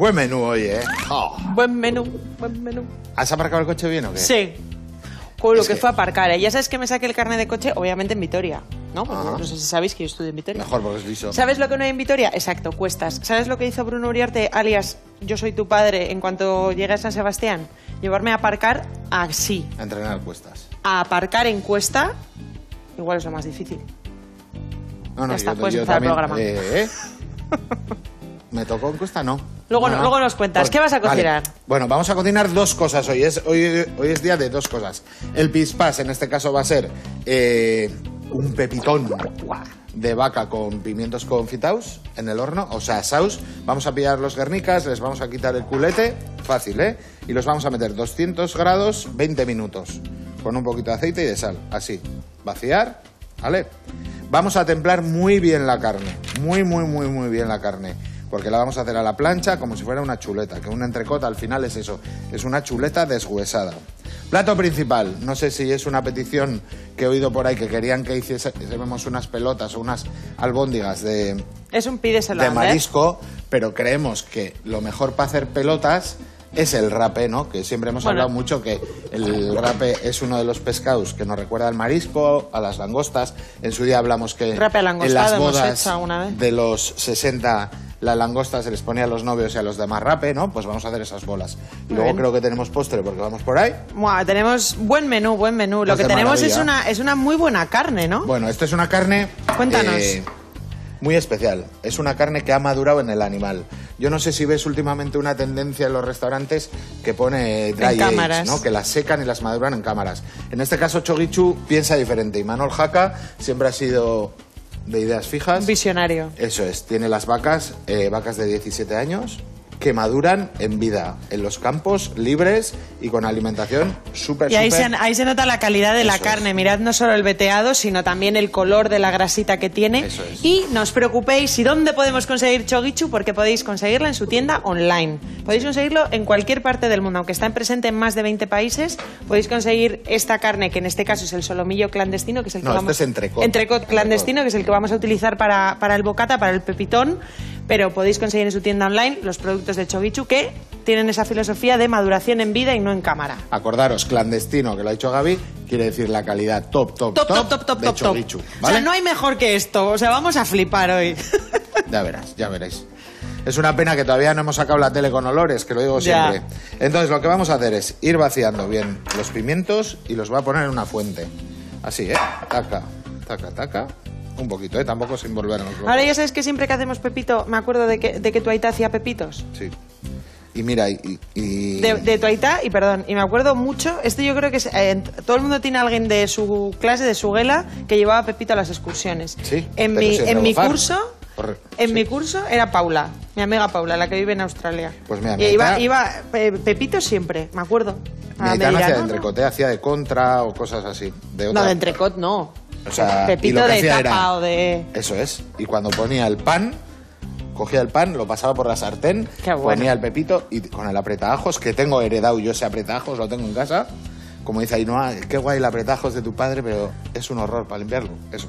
Buen menú hoy, ¿eh? Oh. Buen menú, buen menú. ¿Has aparcado el coche bien o qué? Sí. Con lo que fue aparcar, ¿eh? Ya sabes que me saqué el carnet de coche, obviamente en Vitoria, ¿no? Porque no sé si sabéis que yo estudio en Vitoria. Mejor porque es liso. ¿Sabes lo que no hay en Vitoria? Exacto, Cuestas. ¿Sabes lo que hizo Bruno Uriarte, alias Yo soy tu padre, en cuanto llegué a San Sebastián? Llevarme a aparcar así. A entrenar Cuestas. A aparcar en Cuesta, igual es lo más difícil. No, Ya está, puedes empezar el programa. ¿Me tocó en Cuesta? No. Luego nos cuentas. ¿Qué vas a cocinar? Vale. Bueno, vamos a cocinar dos cosas hoy. Hoy es día de dos cosas. El pispás, en este caso, va a ser un pepitón de vaca con pimientos confitados en el horno, o sea, saus. Vamos a pillar los guernicas, les vamos a quitar el culete, fácil, ¿eh? Y los vamos a meter 200 grados, 20 minutos, con un poquito de aceite y de sal, así. Vaciar, ¿vale? Vamos a templar muy bien la carne, muy bien la carne, porque la vamos a hacer a la plancha como si fuera una chuleta, que un entrecot al final es eso, es una chuleta deshuesada. Plato principal, no sé si es una petición que he oído por ahí, que querían que hiciésemos unas pelotas o unas albóndigas de marisco, pero creemos que lo mejor para hacer pelotas es el rape, ¿no? Que siempre hemos hablado mucho que el rape es uno de los pescados que nos recuerda al marisco, a las langostas. En su día hablamos que en las bodas de los 60 la langosta se les ponía a los novios y a los demás rape, ¿no? Pues vamos a hacer esas bolas. Y luego creo que tenemos postre porque vamos por ahí. Buah, tenemos buen menú, buen menú. Lo que tenemos es una muy buena carne, ¿no? Bueno, esto es una carne... Cuéntanos. Muy especial. Es una carne que ha madurado en el animal. Yo no sé si ves últimamente una tendencia en los restaurantes que pone dry age, ¿no? Que las secan y las maduran en cámaras. En este caso, Chogichu piensa diferente. Y Manol Jaca siempre ha sido de ideas fijas. Visionario. Eso es. Tiene las vacas de 17 años, que maduran en vida, en los campos, libres y con alimentación súper. Y ahí se nota la calidad de la carne. Mirad no solo el veteado, sino también el color de la grasita que tiene. Eso es. Y no os preocupéis, ¿y dónde podemos conseguir Chogichu? Porque podéis conseguirla en su tienda online. Podéis conseguirlo en cualquier parte del mundo, aunque está presente en más de 20 países. Podéis conseguir esta carne, que en este caso es el solomillo clandestino, que es el que este es entrecot. Entrecot clandestino, que es el que vamos a utilizar para el bocata, para el pepitón. Pero podéis conseguir en su tienda online los productos de Chogichu que tienen esa filosofía de maduración en vida y no en cámara. Acordaros, clandestino, que lo ha dicho Gaby, quiere decir la calidad top de Chogichu, ¿vale? O sea, no hay mejor que esto. O sea, vamos a flipar hoy. Ya verás, ya veréis. Es una pena que todavía no hemos sacado la tele con olores, que lo digo siempre. Entonces, lo que vamos a hacer es ir vaciando bien los pimientos y los voy a poner en una fuente. Así, taca, taca, taca. Un poquito, tampoco sin volvernos locos. Ahora ya sabes que siempre que hacemos pepito, me acuerdo de que tu aita hacía pepitos. Sí. Y mira, De tu aita, y perdón, y me acuerdo mucho, yo creo que todo el mundo tiene a alguien de su clase, de su guela, que llevaba pepito a las excursiones. Sí. En mi curso era Paula, mi amiga Paula, la que vive en Australia. Pues mira, y iba pepito siempre, me acuerdo. Mi aita no hacía de entrecote, hacía de contra o cosas así. No, de entrecot no. O sea, pepito de tapa o de... Eso es. Y cuando ponía el pan, cogía el pan, lo pasaba por la sartén, ponía el pepito y con el apretajos, que tengo heredado yo ese apretajos, lo tengo en casa. Como dice Ainhoa, qué guay el apretajos de tu padre, pero es un horror para limpiarlo. Eso.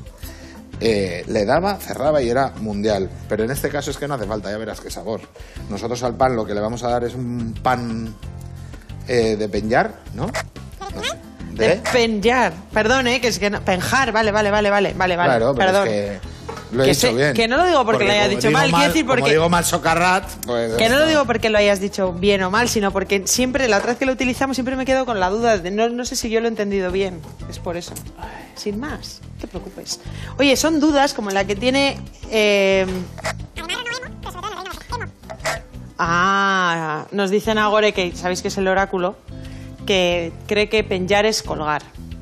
Le daba, cerraba y era mundial. Pero en este caso es que no hace falta, ya verás qué sabor. Nosotros al pan lo que le vamos a dar es un pan de penjar, ¿no? No sé. De penjar, perdón, que es que no, penjar, vale. Claro, perdón. Es que lo he dicho bien. Que no lo digo porque lo hayas dicho mal, quiero decir porque... Como digo mal socarrat, pues... Que no lo digo porque lo hayas dicho bien o mal, sino porque siempre, la otra vez que lo utilizamos, siempre me quedo con la duda de no sé si yo lo he entendido bien, es por eso. Sin más, no te preocupes. Oye, son dudas como la que tiene... nos dicen Agore, que sabéis que es el oráculo, que cree que penjar es colgar.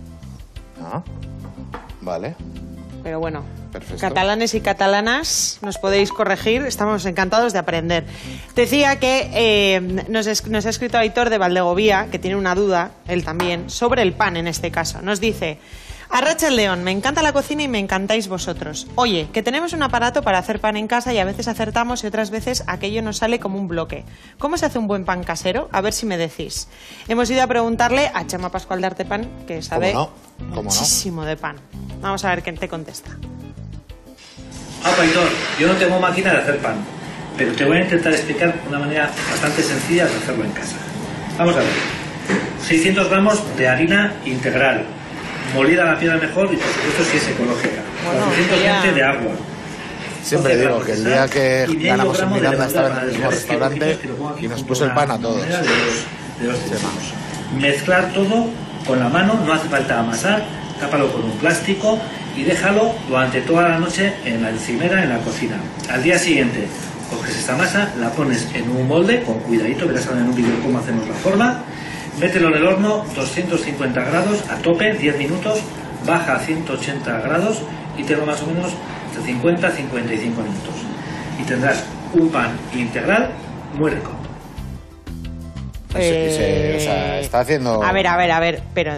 Vale. Pero bueno, perfecto. Catalanes y catalanas, nos podéis corregir, estamos encantados de aprender. Decía que nos ha escrito Aitor de Valdegovía, que tiene una duda, él también, sobre el pan en este caso. Nos dice: Arracha el León, me encanta la cocina y me encantáis vosotros. Oye, que tenemos un aparato para hacer pan en casa y a veces acertamos y otras veces aquello nos sale como un bloque. ¿Cómo se hace un buen pan casero? A ver si me decís. Hemos ido a preguntarle a Chema Pascual de Artepan, que sabe muchísimo de pan. Vamos a ver qué te contesta. Aitor, yo no tengo máquina de hacer pan. pero te voy a intentar explicar una manera bastante sencilla de hacerlo en casa. Vamos a ver. 600 gramos de harina integral, molida a la piedra mejor y por supuesto si es ecológica. 420 de agua. Siempre digo que el día que ganamos en Miranda estaba en el mismo restaurante y nos puso el pan a todos. De los mezclar todo con la mano, no hace falta amasar, tápalo con un plástico y déjalo durante toda la noche en la encimera en la cocina. Al día siguiente coges esta masa, la pones en un molde con cuidadito, verás ahora en un vídeo cómo hacemos la forma, mételo en el horno 250 grados a tope, 10 minutos, baja a 180 grados y tenlo más o menos de 50 a 55 minutos. Y tendrás un pan integral muy rico. O sea, está haciendo... A ver, pero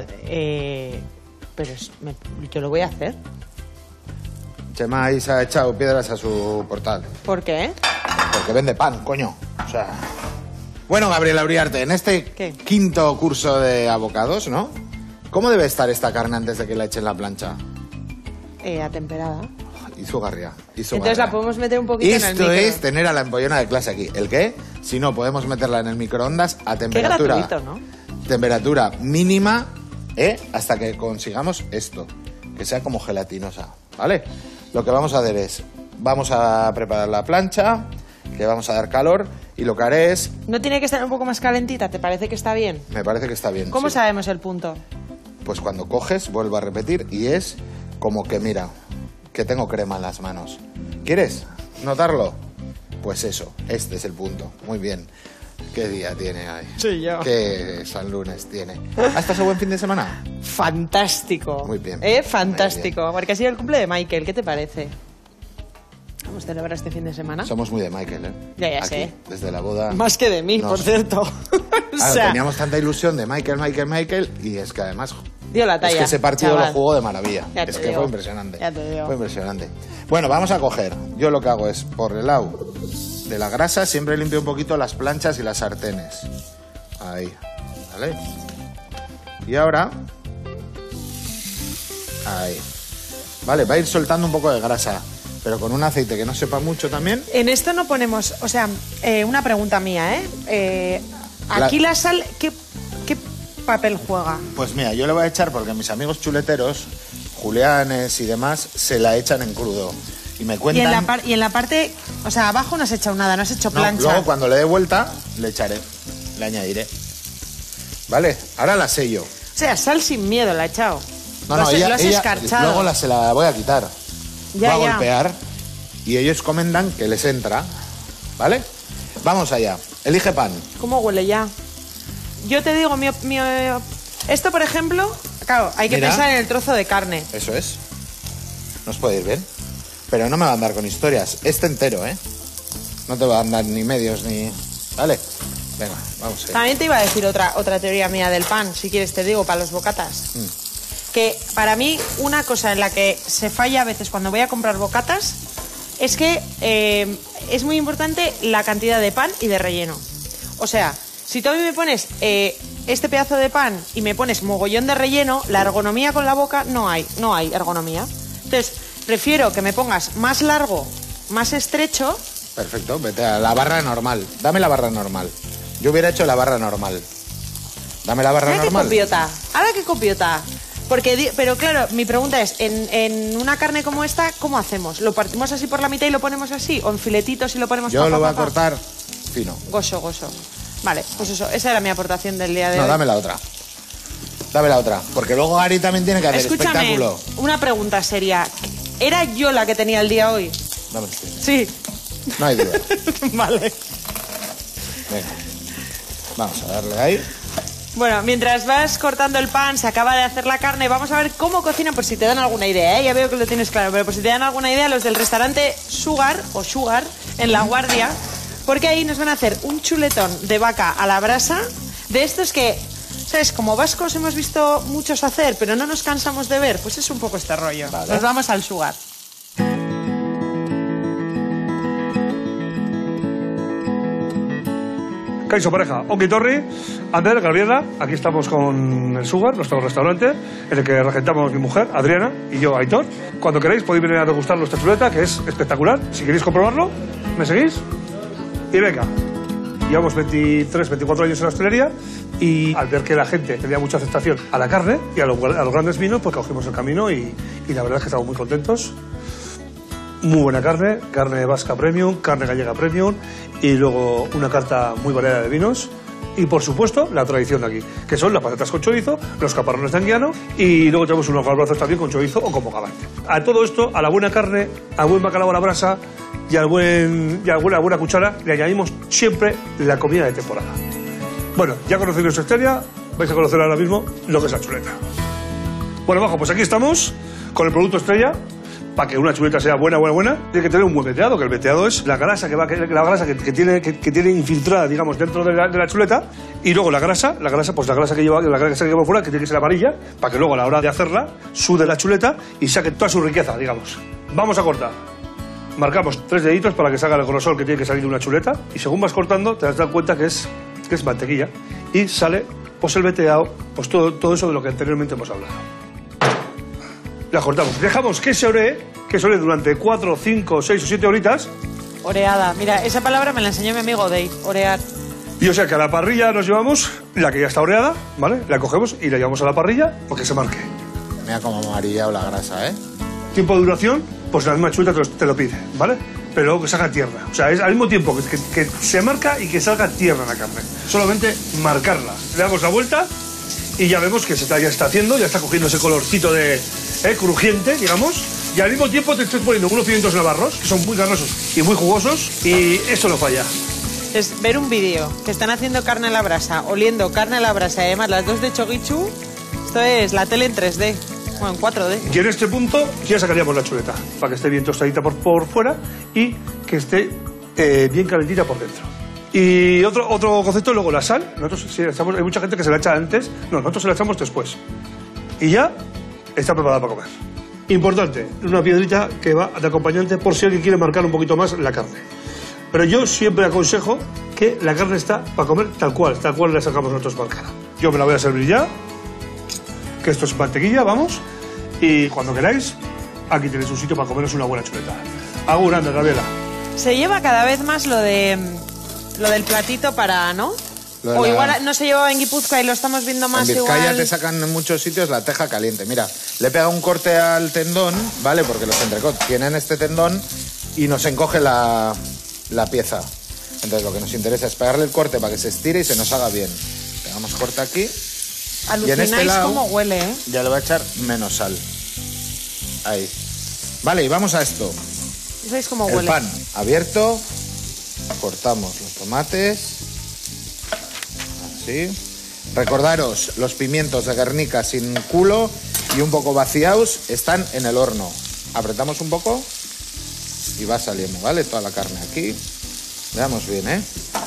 yo lo voy a hacer. Chema ahí se ha echado piedras a su portal. ¿Por qué? Porque vende pan, coño. O sea... Bueno, Gabriela Uriarte, en este quinto curso de abocados, ¿no? ¿Cómo debe estar esta carne antes de que la echen en la plancha? Atemperada. Hizo garria. Entonces la podemos meter un poquito en el micro. Esto es tener a la empollona de clase aquí. ¿El qué? Si no, podemos meterla en el microondas a temperatura... Qué gratuito, ¿no? Temperatura mínima, hasta que consigamos esto. Que sea como gelatinosa, ¿vale? Lo que vamos a hacer es... Vamos a preparar la plancha, que vamos a dar calor, y lo que haré es... ¿No tiene que estar un poco más calentita? ¿Te parece que está bien? Me parece que está bien. ¿Cómo sí. sabemos el punto? Pues cuando coges, vuelvo a repetir, y es como que, mira, que tengo crema en las manos. ¿Quieres notarlo? Pues eso, este es el punto. Muy bien. ¿Qué día tiene hoy? Sí, yo. ¿Qué San Lunes tiene? ¿Ha estado ese buen fin de semana? Fantástico. Muy bien. Fantástico. Muy bien. Porque ha sido el cumple de Michael. ¿Qué te parece? ¿Vamos a celebrar este fin de semana? Somos muy de Michael, ¿eh? Ya aquí, sé. Desde la boda... Más que de mí, por cierto. Claro, teníamos tanta ilusión de Michael, y es que además... Dio la talla, es que ese partido chaval. lo jugó de maravilla. Ya te es que digo. fue impresionante. Ya te digo. Fue impresionante. Bueno, vamos a coger. Yo lo que hago es, por el lado de la grasa, siempre limpio un poquito las planchas y las sartenes. Ahí. ¿Vale? Y ahora... Ahí. Vale, va a ir soltando un poco de grasa, pero con un aceite que no sepa mucho también. En esto no ponemos... O sea, una pregunta mía, aquí la sal, ¿qué papel juega? Pues mira, yo le voy a echar porque mis amigos chuleteros, Julianes y demás, se la echan en crudo. Y me cuentan... Y en la parte... O sea, abajo no has echado nada, no has hecho plancha. Luego cuando le dé vuelta, le echaré, le añadiré. Vale, ahora la sello. O sea, sal sin miedo la he echado. No, lo has ella escarchado. luego se la voy a quitar. Ya, voy a ya. golpear y ellos comentan que les entra. ¿Vale? Vamos allá. Elige pan. ¿Cómo huele ya? Yo te digo, esto, por ejemplo, claro, hay que Mira. pensar en el trozo de carne. Eso es. Nos puede ir bien. Pero no me va a andar con historias. Este entero, ¿eh? No te va a andar ni medios ni... ¿Vale? Venga, vamos a ir. También te iba a decir otra teoría mía del pan, si quieres te digo, para los bocatas. Que para mí una cosa en la que se falla a veces cuando voy a comprar bocatas es que es muy importante la cantidad de pan y de relleno. O sea, si tú a mí me pones este pedazo de pan y me pones mogollón de relleno, la ergonomía con la boca no hay ergonomía. Entonces, prefiero que me pongas más largo, más estrecho. Perfecto, vete a la barra normal. Dame la barra normal. Yo hubiera hecho la barra normal. Dame la barra normal. Ahora qué copiota. Pero claro, mi pregunta es, en una carne como esta, ¿cómo hacemos? ¿Lo partimos así por la mitad y lo ponemos así? ¿O en filetitos y lo ponemos Yo lo voy a cortar fino. Goso. Vale, pues eso, esa era mi aportación del día de hoy. No, dame la otra. Dame la otra. Porque luego Gary también tiene que hacer espectáculo. Una pregunta seria. ¿Era yo la que tenía el día hoy? Dame. Sí. No hay duda. Vale. Venga. Vamos a darle ahí. Bueno, mientras vas cortando el pan, se acaba de hacer la carne, vamos a ver cómo cocinan, por si te dan alguna idea, ¿eh? Ya veo que lo tienes claro, pero por si te dan alguna idea, los del restaurante Sugar, en La Guardia, porque ahí nos van a hacer un chuletón de vaca a la brasa, de estos que, ¿sabes? Como vascos hemos visto muchos hacer, pero no nos cansamos de ver, pues es un poco este rollo. Vale. Nos vamos al Sugar. Kaixo pareja, ongi torri, Ander, Gabriela, aquí estamos con el Sugar, nuestro restaurante, en el que regentamos mi mujer, Adriana, y yo, Aitor. Cuando queráis podéis venir a degustar nuestra chuleta, que es espectacular. Si queréis comprobarlo, ¿me seguís? Y venga, llevamos 23, 24 años en la hostelería y al ver que la gente tenía mucha aceptación a la carne y a los grandes vinos, pues cogimos el camino y la verdad es que estamos muy contentos. Muy buena carne, carne vasca premium, carne gallega premium y luego una carta muy variada de vinos. Y, por supuesto, la tradición de aquí, que son las patatas con chorizo, los caparrones de anguiano y luego tenemos unos garbazos también con chorizo o con bogavante. A todo esto, a la buena carne, al buen bacalao a la brasa y a la buena cuchara, le añadimos siempre la comida de temporada. Bueno, ya conocéis nuestra historia, vais a conocer ahora mismo lo que es la chuleta. Bueno, bajo, pues aquí estamos con el producto estrella. Para que una chuleta sea buena, tiene que tener un buen veteado, que el veteado es la grasa que tiene infiltrada, digamos, dentro de la chuleta, y luego la grasa que lleva por fuera, que tiene que ser amarilla, para que luego a la hora de hacerla sude la chuleta y saque toda su riqueza, digamos. Vamos a cortar. Marcamos 3 deditos para que salga el grosor que tiene que salir de una chuleta, y según vas cortando te das cuenta que es mantequilla, y sale pues el veteado, pues todo eso de lo que anteriormente hemos hablado. La cortamos. Dejamos que se oree durante 4, 5, 6 o 7 horitas. Oreada. Mira, esa palabra me la enseñó mi amigo Dave, orear. Y o sea que a la parrilla nos llevamos la que ya está oreada, ¿vale? La cogemos y la llevamos a la parrilla porque se marque. Mira cómo amarillado la grasa, ¿eh? Tiempo de duración, pues la misma chuleta te lo pide, ¿vale? Pero luego que salga tierna. O sea, es al mismo tiempo que se marca y que salga tierna la carne. Solamente marcarla. Le damos la vuelta y ya vemos que ya está haciendo, ya está cogiendo ese colorcito de crujiente, digamos, y al mismo tiempo te estoy poniendo unos pimientos navarros, que son muy carnosos y muy jugosos, y eso no falla. Es ver un vídeo que están haciendo carne a la brasa, oliendo carne a la brasa, y además las dos de Chogichu, esto es la tele en 3D, bueno, en 4D. Y en este punto ya sacaríamos la chuleta, para que esté bien tostadita por fuera y que esté bien calentita por dentro. Y otro concepto, luego la sal. Nosotros si echamos, hay mucha gente que se la echa antes, no, nosotros se la echamos después. Y ya está preparada para comer. Importante, una piedrita que va de acompañante por si alguien quiere marcar un poquito más la carne. Pero yo siempre aconsejo que la carne está para comer tal cual la sacamos nosotros marcada. Yo me la voy a servir ya, que esto es mantequilla, vamos. Y cuando queráis, aquí tenéis un sitio para comeros una buena chuleta. Agur, anda, Gabriela. Se lleva cada vez más lo del platito para, ¿no? O igual no se llevaba en Guipúzcoa y lo estamos viendo más igual. En Vizcaya igual. te sacan en muchos sitios la teja caliente. Mira, le he pegado un corte al tendón, ¿vale? Porque los entrecot tienen este tendón y nos encoge la pieza. Entonces lo que nos interesa es pegarle el corte para que se estire y se nos haga bien. Pegamos corte aquí. Alucináis y en este lado, cómo huele, ¿eh? Ya le voy a echar menos sal. Ahí. Vale, y vamos a esto. ¿Sabéis cómo El huele? pan abierto. Cortamos los tomates. Así. Recordaros, los pimientos de Guernica sin culo y un poco vaciados están en el horno. Apretamos un poco y va saliendo, ¿vale? Toda la carne aquí. Veamos bien, ¿eh?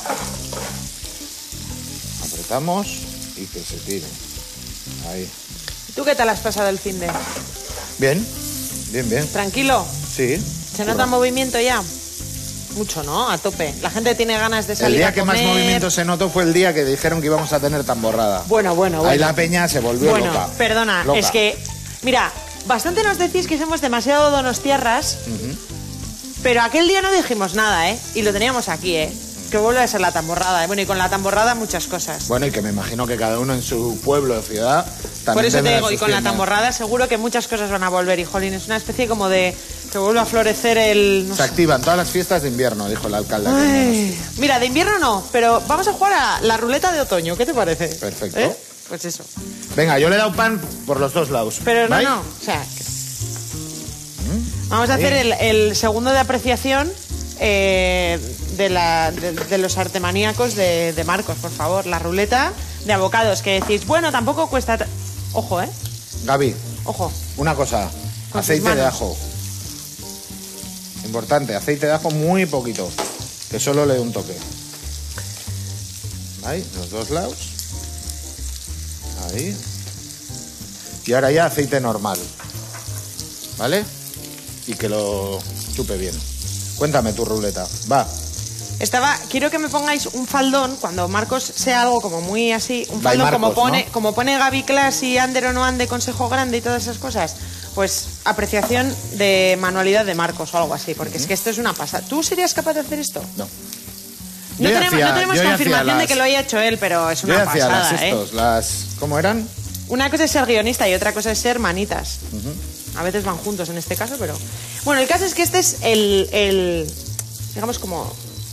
Apretamos y que se tire. Ahí. ¿Tú qué tal has pasado el finde? Bien, bien. ¿Tranquilo? Sí. ¿Se nota movimiento ya? Mucho, ¿no? A tope. La gente tiene ganas de salir El a día que comer. más movimiento se notó fue el día que dijeron que íbamos a tener tamborrada. Bueno. Ahí la peña se volvió loca. Bueno, perdona, Loca. es que... Mira, bastante nos decís que somos demasiado donostiarras, pero aquel día no dijimos nada, ¿eh? Y lo teníamos aquí, ¿eh? Que vuelve a ser la tamborrada, ¿eh? Bueno, y con la tamborrada muchas cosas. Bueno, y que me imagino que cada uno en su pueblo o ciudad también Por eso te tendrá digo, y sus con la tiendas. tamborrada seguro que muchas cosas van a volver, y jolín, es una especie como de... que vuelve a florecer el... no Se sé. activan todas las fiestas de invierno, dijo el alcalde. Ay. Mira, de invierno no, pero vamos a jugar a la ruleta de otoño, ¿qué te parece? Perfecto. ¿Eh? Pues eso. Venga, yo le he dado pan por los dos lados. Pero ¿Vais? no, o sea... Vamos a hacer el segundo de apreciación de los artemaníacos de Marcos, por favor. La ruleta de abocados, que decís, bueno, tampoco cuesta... Ojo, ¿eh? Gaby, Ojo. una cosa. Con Aceite sus de manos. ajo. Importante, aceite de ajo muy poquito. Que solo le dé un toque. Ahí, los dos lados. Ahí. Y ahora ya aceite normal. ¿Vale? Y que lo chupe bien. Cuéntame tu ruleta. Va. Quiero que me pongáis un faldón, cuando Marcos sea algo como muy así, un By faldón Marcos, como pone Gaby Class y Ander o no ande, consejo grande y todas esas cosas. Pues apreciación de manualidad de Marcos o algo así, porque es que esto es una pasada. ¿Tú serías capaz de hacer esto? No. No Yo ya tenemos, hacía- no tenemos yo ya confirmación hacía de que lo haya hecho él, pero es Yo una hacía pasada, las estos, las... ¿Cómo eran? Una cosa es ser guionista y otra cosa es ser manitas. A veces van juntos en este caso, pero... Bueno, el caso es que este es el digamos como...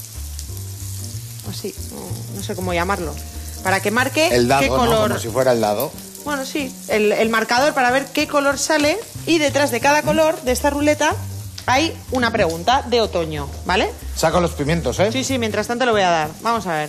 Así, no sé cómo llamarlo. Para que marque El dado, qué ¿no? color... Como si fuera el dado. Bueno, sí, el marcador para ver qué color sale y detrás de cada color de esta ruleta hay una pregunta de otoño, ¿vale? Saco los pimientos, ¿eh? Sí, mientras tanto lo voy a dar. Vamos a ver.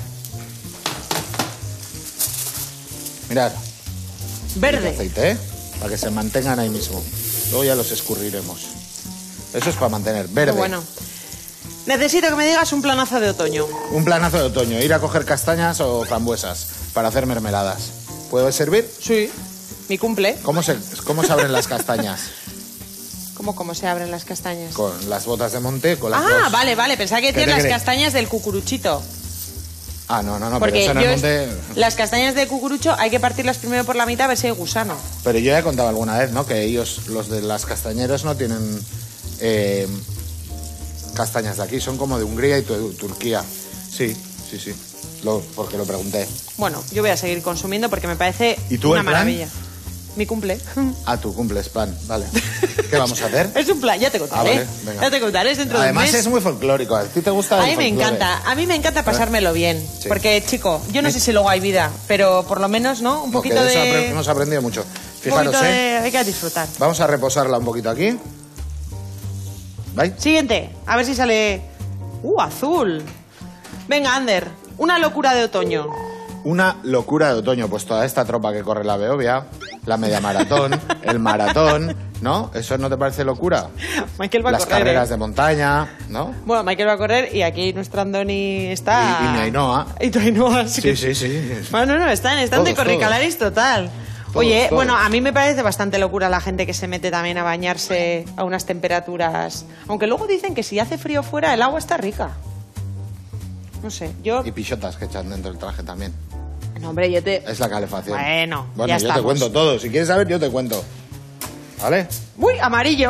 Mirad. Verde. Aceite, ¿eh? Para que se mantengan ahí mismo. Luego ya los escurriremos. Eso es para mantener. Verde. Muy bueno. Necesito que me digas un planazo de otoño. Un planazo de otoño. Ir a coger castañas o frambuesas para hacer mermeladas. ¿Puede servir? Sí. Mi cumple. ¿Cómo se abren las castañas? ¿Cómo se abren las castañas? Con las botas de monte, con las Ah, dos. vale. Pensaba que ¿Qué decías te las crees? castañas del cucuruchito. Ah, no, pero Porque eso en yo el monte... las castañas de cucurucho hay que partirlas primero por la mitad a ver si hay gusano. Pero yo ya he contado alguna vez, ¿no? Que ellos, los de las castañeros, no tienen castañas de aquí. Son como de Hungría y Turquía. Sí. Porque lo pregunté. Bueno, yo voy a seguir consumiendo porque me parece ¿Y tú una el plan? maravilla. Mi cumple. Ah, tu cumples plan, vale. ¿Qué vamos a hacer? Es un plan, ya te contaré. Ah, vale, venga. Ya te contaré, es dentro Además de un mes. es muy folclórico. ¿A ti te gusta el A mí me folclore? encanta, pasármelo bien. Sí. Porque, chico, yo no sé si luego hay vida, pero por lo menos, ¿no? Un No, poquito que de eso de... hemos aprendido mucho. un Fijaros, poquito de... Hay que disfrutar. Vamos a reposarla un poquito aquí. ¿Vais? Siguiente, a ver si sale... azul. Venga, Ander, una locura de otoño. Una locura de otoño. Pues toda esta tropa que corre la Beovia, la media maratón, el maratón, ¿no? ¿Eso no te parece locura? Michael va a Las correr. carreras de montaña, ¿no? Bueno, Michael va a correr y aquí nuestro Andoni está... Y mi Ainhoa. Y tu Ainhoa, sí. Sí. Bueno, no, están Todos, de corricalaris total. Todos, Oye, todos. bueno, a mí me parece bastante locura la gente que se mete también a bañarse a unas temperaturas... Aunque luego dicen que si hace frío fuera, el agua está rica. No sé, yo... Y pichotas que echan dentro del traje también. No, hombre, yo te... Es la calefacción. Bueno, Bueno, ya yo te estamos. cuento todo. Si quieres saber, yo te cuento. ¿Vale? ¡Uy, amarillo!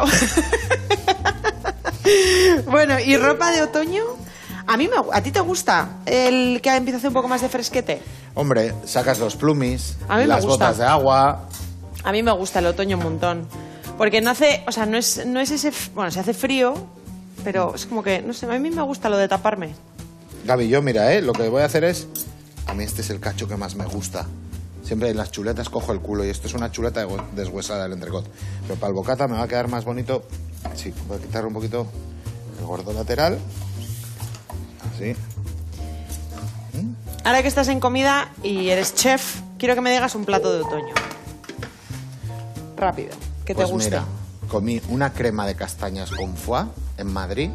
Bueno, ¿y ropa de otoño? ¿A ti te gusta el que empieza a hacer un poco más de fresquete? Hombre, sacas los plumis, A mí me las gusta. botas de agua. A mí me gusta el otoño un montón. Porque no hace... O sea, no es ese... Bueno, se hace frío, pero es como que... No sé, a mí me gusta lo de taparme. Gaby, yo mira, lo que voy a hacer es... A mí este es el cacho que más me gusta. Siempre en las chuletas cojo el culo y esto es una chuleta deshuesada del entrecot. Pero para el bocata me va a quedar más bonito. Sí, voy a quitar un poquito el gordo lateral. Así. Ahora que estás en comida y eres chef, quiero que me digas un plato de otoño. Rápido, que te Pues guste. mira, comí una crema de castañas con foie en Madrid.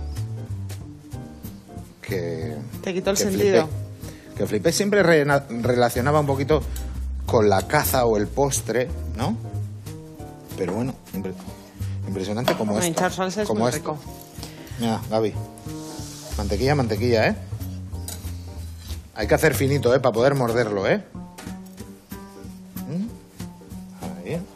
Que... Te quitó el que sentido. Que flipé. Siempre relacionaba un poquito con la caza o el postre, ¿no? Pero bueno, impresionante como Bueno, esto. hinchar salsa es como muy esto. rico. Mira, Gaby. Mantequilla, ¿eh? Hay que hacer finito, ¿eh? Para poder morderlo, ¿eh? Ahí. Ahí.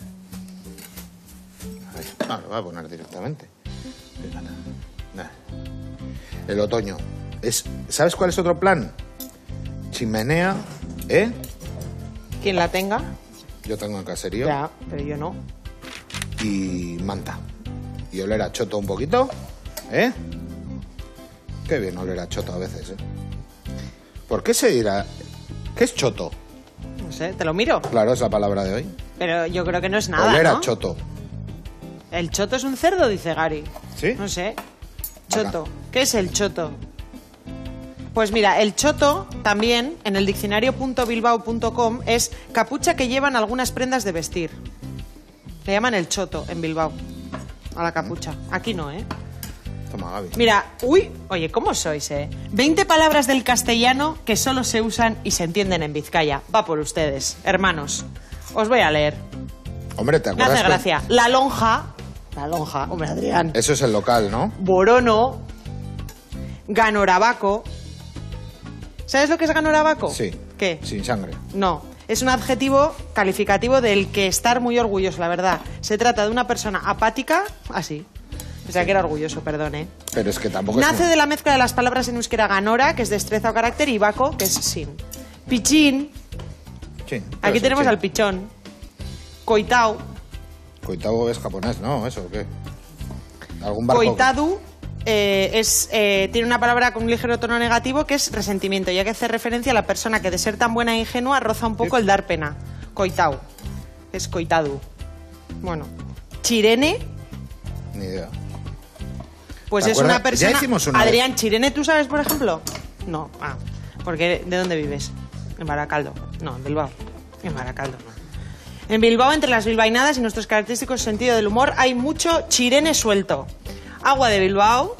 Ah, lo voy a poner directamente. Fíjate. Nah. El otoño. ¿Sabes cuál es otro plan? Chimenea, ¿eh? Quien la tenga, Yo tengo en caserío. ya, pero yo no. Y manta. Y oler a choto un poquito, ¿eh? Qué bien oler a choto a veces, ¿eh? ¿Por qué se dirá? ¿Qué es choto? No sé, te lo miro. Claro, es la palabra de hoy. Pero yo creo que no es nada, Oler ¿no? a choto. El choto es un cerdo, dice Gary. ¿Sí? No sé. Choto. ¿Qué es el choto? Pues mira, el choto también en el diccionario.bilbao.com es capucha que llevan algunas prendas de vestir. Le llaman el choto en Bilbao. A la capucha. Aquí no, ¿eh? Toma, Gaby. Mira, oye, ¿cómo sois, 20 palabras del castellano que solo se usan y se entienden en Vizcaya. Va por ustedes, hermanos. Os voy a leer. Hombre, ¿te Me acuerdas? hace gracia. La lonja, hombre, Adrián. Eso es el local, ¿no? Borono, ganorabaco. ¿Sabes lo que es ganorabaco? Sí. ¿Qué? Sin sangre. No, es un adjetivo calificativo del que estar muy orgulloso, la verdad. Se trata de una persona apática, así, O sea que era orgulloso, perdón, ¿eh? Pero es que tampoco Nace es... de la mezcla de las palabras en euskera ganora, que es destreza o carácter, y baco, que es sin. Pichín, Sí, aquí sí, tenemos sí. al pichón. Coitao, Koitao es japonés, ¿no? ¿Eso o qué? ¿Algún barco? coitadu tiene una palabra con un ligero tono negativo que es resentimiento, ya que hace referencia a la persona que de ser tan buena e ingenua roza un poco el dar pena. Coitao, es coitadu. Bueno, chirene, Ni idea. pues ¿Te es acuerdas? una persona... Ya hicimos una Adrián, Chirene, ¿tú sabes, por ejemplo? No, porque ¿de dónde vives? En Baracaldo. No, en Bilbao. En Baracaldo, no. En Bilbao, entre las bilbainadas y nuestros característicos sentido del humor, hay mucho chirene suelto. Agua de Bilbao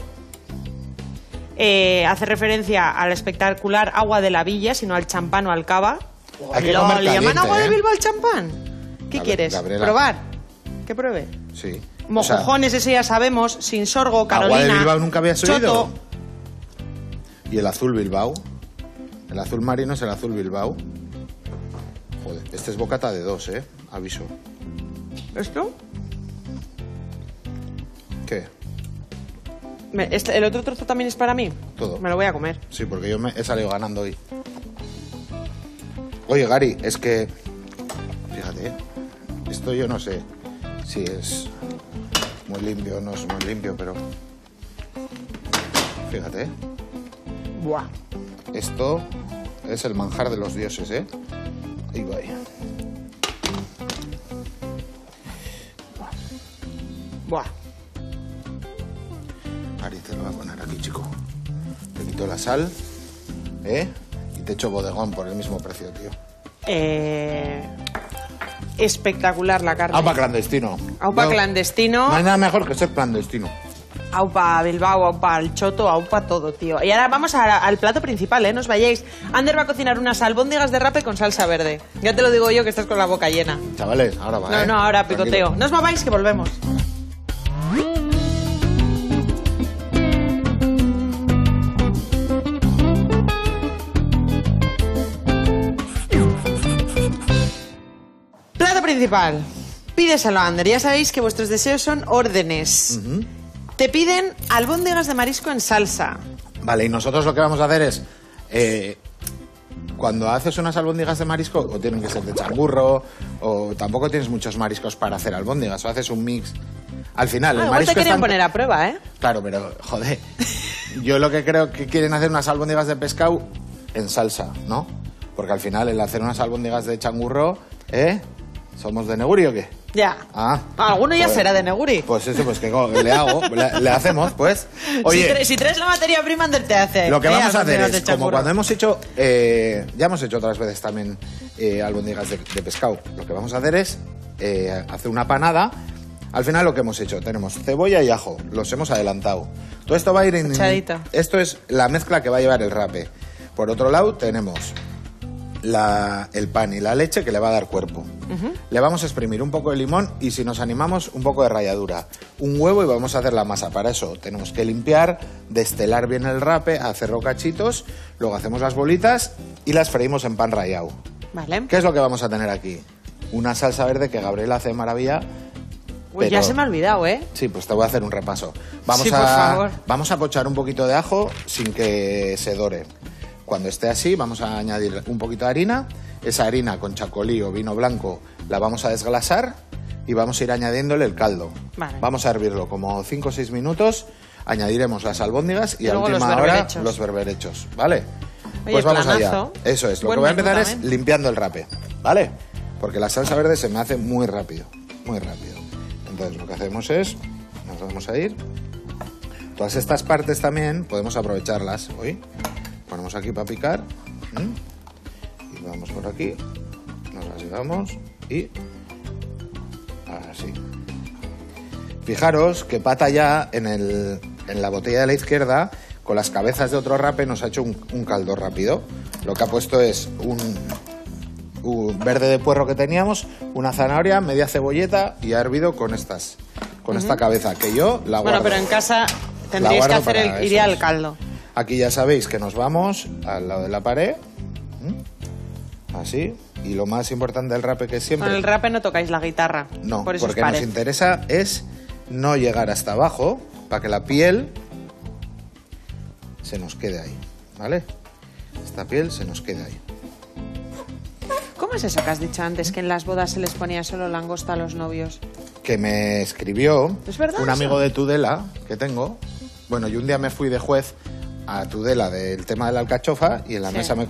hace referencia al espectacular agua de la villa, sino al champán o al cava. Hay que comer ¿Le llaman caliente, agua de ¿eh? Bilbao al champán? ¿Qué quieres? Gabriela. ¿Probar? ¿Qué pruebe? Sí. Mojojones, ese ya sabemos, sin sorgo, Carolina. ¿Agua de Bilbao nunca habías oído? Choto. ¿Y el azul Bilbao? El azul marino es el azul Bilbao. Joder, este es bocata de 2, aviso. ¿Esto? ¿Qué? ¿El otro trozo también es para mí? Todo. Me lo voy a comer. Sí, porque yo he salido ganando hoy. Oye, Gary, es que... Fíjate, esto yo no sé si es muy limpio o no es muy limpio, pero... Fíjate, Buah. esto es el manjar de los dioses, ¿eh? Ahí va. Buah. Gary, te lo voy a poner aquí, chico. Te quito la sal, y te echo bodegón por el mismo precio, tío. Espectacular la carne. Aupa clandestino. Aupa No- clandestino. No hay nada mejor que ser clandestino. Aupa Bilbao, aupa al choto, aupa todo, tío. Y ahora vamos al plato principal, ¿eh? No os vayáis. Ander va a cocinar unas albóndigas de rape con salsa verde. Ya te lo digo yo que estás con la boca llena. Chavales, ahora va, No, ahora Tranquilo. picoteo. No os mováis que volvemos. Plato principal. Pídeselo a Ander. Ya sabéis que vuestros deseos son órdenes. Te piden albóndigas de marisco en salsa. Vale, y nosotros lo que vamos a hacer es... cuando haces unas albóndigas de marisco, o tienen que ser de changurro, o tampoco tienes muchos mariscos para hacer albóndigas, o haces un mix. Al final, el Igual marisco te quieren está... poner a prueba, ¿eh? Claro, pero, joder, yo lo que creo que quieren hacer unas albóndigas de pescado en salsa, ¿no? Porque al final, el hacer unas albóndigas de changurro, ¿somos de Neguri o qué? Ya. Ah. Alguno ya Pues- será de Neguri. Pues eso, pues que le hago, le hacemos, pues. Oye, Si traes la materia prima, Ander te hace. lo que vamos a hacer albóndigas de es, como changurro. cuando hemos hecho, ya hemos hecho otras veces también albóndigas de pescado, lo que vamos a hacer es hacer una panada. Al final lo que hemos hecho, tenemos cebolla y ajo, los hemos adelantado. Todo esto va a ir en... Echadito. Esto es la mezcla que va a llevar el rape. Por otro lado tenemos el pan y la leche que le va a dar cuerpo. Le vamos a exprimir un poco de limón y si nos animamos un poco de ralladura. Un huevo y vamos a hacer la masa. Para eso tenemos que limpiar, destelar bien el rape, hacerlo cachitos, luego hacemos las bolitas y las freímos en pan rallado. Vale. ¿Qué es lo que vamos a tener aquí? Una salsa verde que Gabriela hace de maravilla. Uy, ya pero- se me ha olvidado, ¿eh? Sí, pues te voy a hacer un repaso. Sí, por favor. Vamos a pochar un poquito de ajo sin que se dore. Cuando esté así, vamos a añadir un poquito de harina. Esa harina con chacolí o vino blanco la vamos a desglasar y vamos a ir añadiéndole el caldo. Vale. Vamos a hervirlo como 5 o 6 minutos. Añadiremos las albóndigas y a Luego última los hora berberechos. los berberechos, ¿vale? Oye, Pues vamos planazo. allá. Eso es. Lo Buen que voy a menú empezar es también. limpiando el rape, ¿vale? Porque la salsa verde se me hace muy rápido, muy rápido. Entonces lo que hacemos es, nos vamos a ir. Todas estas partes también podemos aprovecharlas hoy. Ponemos aquí para picar. Y vamos por aquí. Nos las llevamos y... así. Fijaros que Pata ya en la botella de la izquierda, con las cabezas de otro rape, nos ha hecho un caldo rápido. Lo que ha puesto es un verde de puerro que teníamos, una zanahoria, media cebolleta y ha hervido con esta cabeza, que yo la guardo. Bueno, pero en casa tendríais que guardo hacer para eso. iría al caldo. Aquí ya sabéis que nos vamos al lado de la pared, así, y lo más importante del rape que es siempre... Con el rape no tocáis la guitarra. No, por eso porque os nos parece. interesa es no llegar hasta abajo, para que la piel se nos quede ahí, ¿vale? Esta piel se nos quede ahí. ¿Cómo es eso que has dicho antes, que en las bodas se les ponía solo langosta a los novios? Que me escribió ¿Es verdad un eso? amigo de Tudela que tengo. Bueno, yo un día me fui de juez a Tudela del tema de la alcachofa y en la Sí. mesa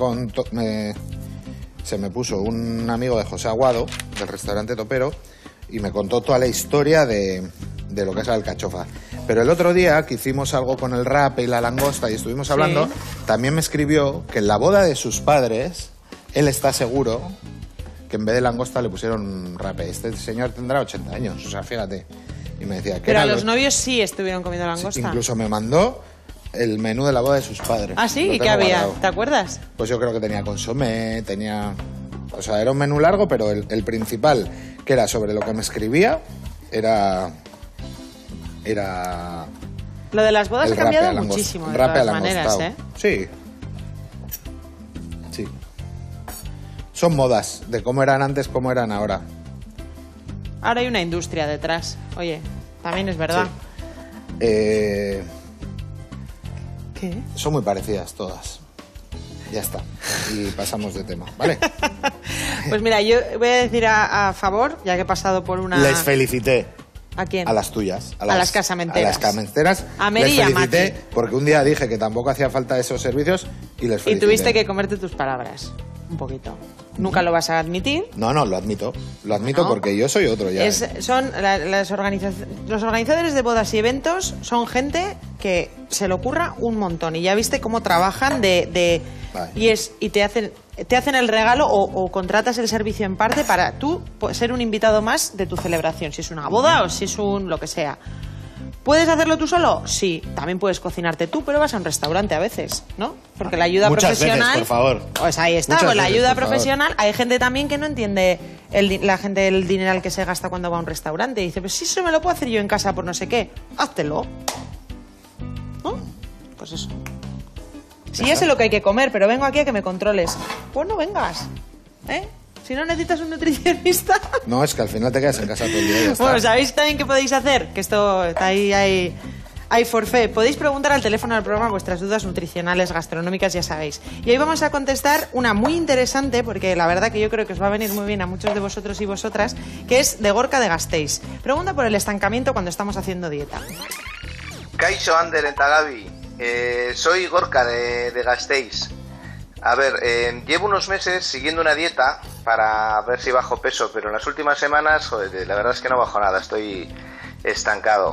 se me puso un amigo de José Aguado, del restaurante Topero, y me contó toda la historia de lo que es la alcachofa. Pero el otro día que hicimos algo con el rape y la langosta y estuvimos hablando, Sí. también me escribió que en la boda de sus padres, él está seguro que en vez de langosta le pusieron rape. Este señor tendrá 80 años, o sea, fíjate. Y me decía que Pero era a los novios sí estuvieron comiendo langosta. incluso me mandó el menú de la boda de sus padres. ¿Ah, sí? Lo ¿Y qué tengo había? guardado. ¿Te acuerdas? Pues yo creo que tenía consomé, tenía... O sea, era un menú largo, pero el principal, que era sobre lo que me escribía, era Lo de las bodas el ha cambiado rape alangostado. muchísimo, de Rape todas maneras, alangostado. Sí. Sí. Son modas, de cómo eran antes, cómo eran ahora. Ahora hay una industria detrás. Oye, también es verdad. Sí. ¿Qué? Son muy parecidas todas. Ya está. Y pasamos de tema, ¿vale? Pues mira, yo voy a decir a favor, ya que he pasado por una... Les felicité. ¿A quién? A las tuyas. A las casamenteras. A las casamenteras. A Mary les y a felicité Maki. porque un día dije que tampoco hacía falta esos servicios y les Y felicité. tuviste que comerte tus palabras. Un poquito. Nunca lo vas a admitir. No, lo admito. Lo admito No. porque yo soy otro ya. Son los organizadores de bodas y eventos son gente que se le ocurra un montón y ya viste cómo trabajan Vale. y te hacen el regalo o contratas el servicio en parte para tú ser un invitado más de tu celebración, si es una boda o si es un lo que sea. ¿Puedes hacerlo tú solo? Sí, también puedes cocinarte tú, pero vas a un restaurante a veces, ¿no? Porque la ayuda Muchas profesional... veces, por favor. Pues ahí está, Muchas con la veces, ayuda por favor. profesional hay gente también que no entiende la gente el dineral que se gasta cuando va a un restaurante. Y dice, pues si eso me lo puedo hacer yo en casa por no sé qué, háztelo. ¿No? Pues eso. Si ya sé lo que hay que comer, pero vengo aquí a que me controles. Pues no vengas, ¿eh? Si no necesitas un nutricionista... No, es que al final te quedas en casa todo el día y ya está. Bueno, ¿sabéis también qué podéis hacer? Que esto está ahí hay forfait. Podéis preguntar al teléfono del programa vuestras dudas nutricionales, gastronómicas, ya sabéis. Y hoy vamos a contestar una muy interesante, porque la verdad que yo creo que os va a venir muy bien a muchos de vosotros y vosotras, que es de Gorka de Gasteiz. Pregunta por el estancamiento cuando estamos haciendo dieta. Kaixo Ander en Tagabi, soy Gorka de Gasteiz. A ver, llevo unos meses siguiendo una dieta para ver si bajo peso, pero en las últimas semanas, joder, la verdad es que no bajo nada, estoy estancado.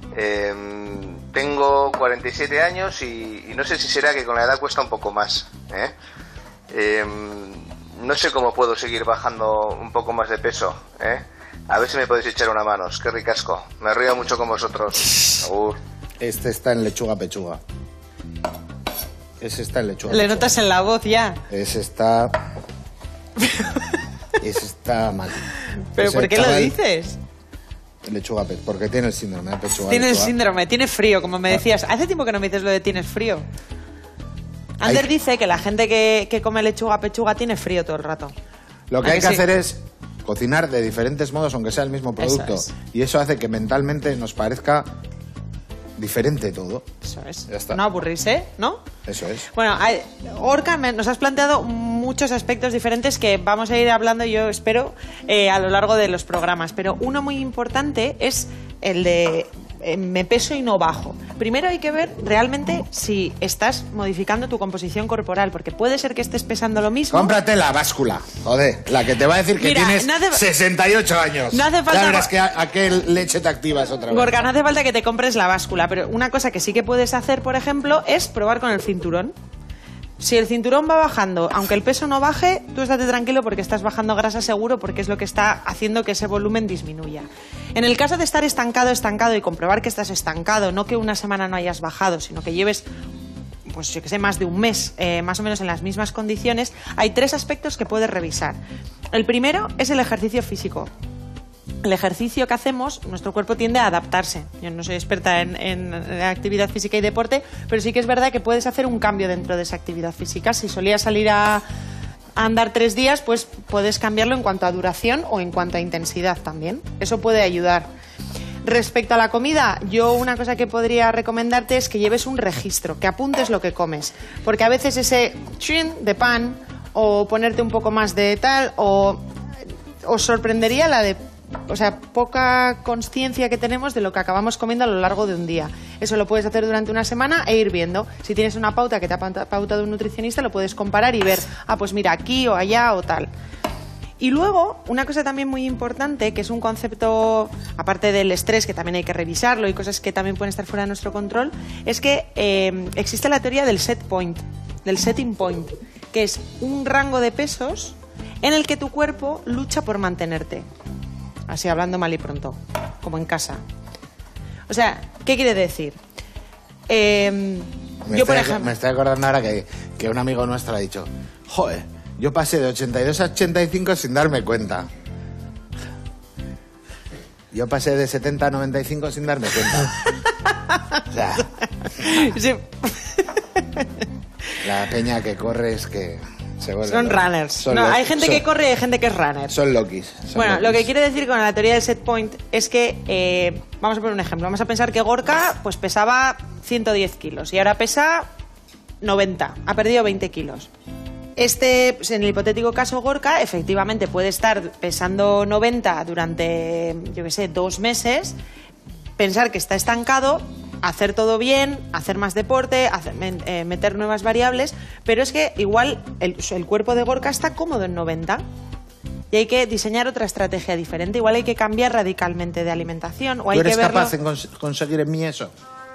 Tengo 47 años y no sé si será que con la edad cuesta un poco más, ¿eh? No sé cómo puedo seguir bajando un poco más de peso, ¿eh? A ver si me podéis echar una mano, qué ricasco. Me río mucho con vosotros. Agur. Este está en lechuga pechuga. Ese está en lechuga Le pechuga. notas en la voz ya. Ese está... Ese está mal. ¿Pero Ese por qué lo chaval- dices? Lechuga pechuga, porque tiene el síndrome de pechuga. Tiene el lechuga. síndrome, tiene frío, como me decías. Hace tiempo que no me dices lo de tienes frío. Ander Hay- dice que la gente que come lechuga pechuga tiene frío todo el rato. Lo que ¿A hay que que sí? hacer es cocinar de diferentes modos, aunque sea el mismo producto. Eso es. Y eso hace que mentalmente nos parezca diferente todo. Eso es. Ya está. No aburrirse, ¿no? Eso es. Bueno, Gorka, nos has planteado muchos aspectos diferentes que vamos a ir hablando, yo espero, a lo largo de los programas. Pero uno muy importante es el de me peso y no bajo. Primero hay que ver realmente si estás modificando tu composición corporal, porque puede ser que estés pesando lo mismo. Cómprate la báscula, joder, la que te va a decir que Mira, tienes no hace- 68 años. no hace falta- Ya verás que a qué leche te activas otra vez. Gorka, no hace falta que te compres la báscula, pero una cosa que sí que puedes hacer, por ejemplo, es probar con el cinturón. Si el cinturón va bajando, aunque el peso no baje, tú estate tranquilo porque estás bajando grasa seguro, porque es lo que está haciendo que ese volumen disminuya. En el caso de estar estancado y comprobar que estás estancado, no que una semana no hayas bajado, sino que lleves, pues yo que sé, más de un mes, más o menos en las mismas condiciones, hay 3 aspectos que puedes revisar. El primero es el ejercicio físico. El ejercicio que hacemos, nuestro cuerpo tiende a adaptarse. Yo no soy experta en actividad física y deporte, pero sí que es verdad que puedes hacer un cambio dentro de esa actividad física. Si solías salir a andar 3 días, pues puedes cambiarlo en cuanto a duración o en cuanto a intensidad también. Eso puede ayudar. Respecto a la comida, yo una cosa que podría recomendarte es que lleves un registro, que apuntes lo que comes. Porque a veces ese chin de pan o ponerte un poco más de tal, o os sorprendería la de... O sea, poca consciencia que tenemos de lo que acabamos comiendo a lo largo de un día. Eso lo puedes hacer durante una semana e ir viendo. Si tienes una pauta que te ha pautado un nutricionista, lo puedes comparar y ver, pues mira, aquí o allá o tal. Y luego, una cosa también muy importante, que es un concepto, aparte del estrés, que también hay que revisarlo y cosas que también pueden estar fuera de nuestro control, es que existe la teoría del set point, del setting point, que es un rango de pesos en el que tu cuerpo lucha por mantenerte. Así hablando mal y pronto, como en casa. O sea, ¿qué quiere decir? Yo, por ejemplo... Me estoy acordando ahora que un amigo nuestro ha dicho, joder, yo pasé de 82 a 85 sin darme cuenta. Yo pasé de 70 a 95 sin darme cuenta. O sea... Sí. La peña que corre es que... Son runners. Hay gente que corre y hay gente que es runner. Son lokis. Bueno, lo que quiere decir con la teoría del set point es que, vamos a poner un ejemplo, vamos a pensar que Gorka pues pesaba 110 kilos y ahora pesa 90, ha perdido 20 kilos. Pues en el hipotético caso Gorka, efectivamente puede estar pesando 90 durante, yo qué sé, 2 meses, pensar que está estancado, hacer todo bien, hacer más deporte, meter nuevas variables, pero es que igual el cuerpo de Gorka está cómodo en 90 y hay que diseñar otra estrategia diferente. Igual hay que cambiar radicalmente de alimentación o hay ¿Tú eres que verlo... capaz de conseguir en mí eso?